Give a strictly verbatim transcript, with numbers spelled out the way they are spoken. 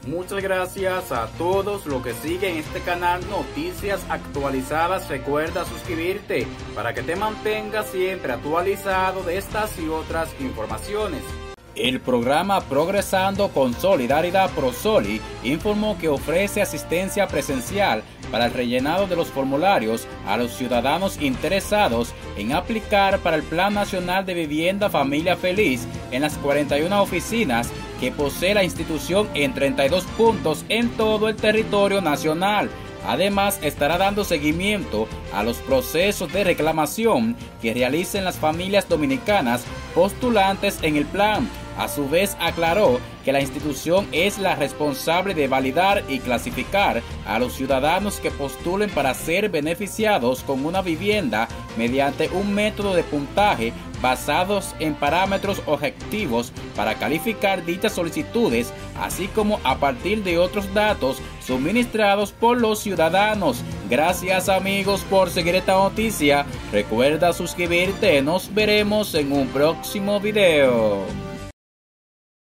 Muchas gracias a todos los que siguen este canal Noticias Actualizadas. Recuerda suscribirte para que te mantengas siempre actualizado de estas y otras informaciones. El programa Progresando con Solidaridad ProSoli informó que ofrece asistencia presencial para el rellenado de los formularios a los ciudadanos interesados en aplicar para el Plan Nacional de Vivienda Familia Feliz en las cuarenta y una oficinas que posee la institución en treinta y dos puntos en todo el territorio nacional. Además, estará dando seguimiento a los procesos de reclamación que realicen las familias dominicanas postulantes en el plan. A su vez, aclaró que la institución es la responsable de validar y clasificar a los ciudadanos que postulen para ser beneficiados con una vivienda mediante un método de puntaje basados en parámetros objetivos para calificar dichas solicitudes, así como a partir de otros datos suministrados por los ciudadanos. Gracias, amigos, por seguir esta noticia. Recuerda suscribirte. Nos veremos en un próximo video.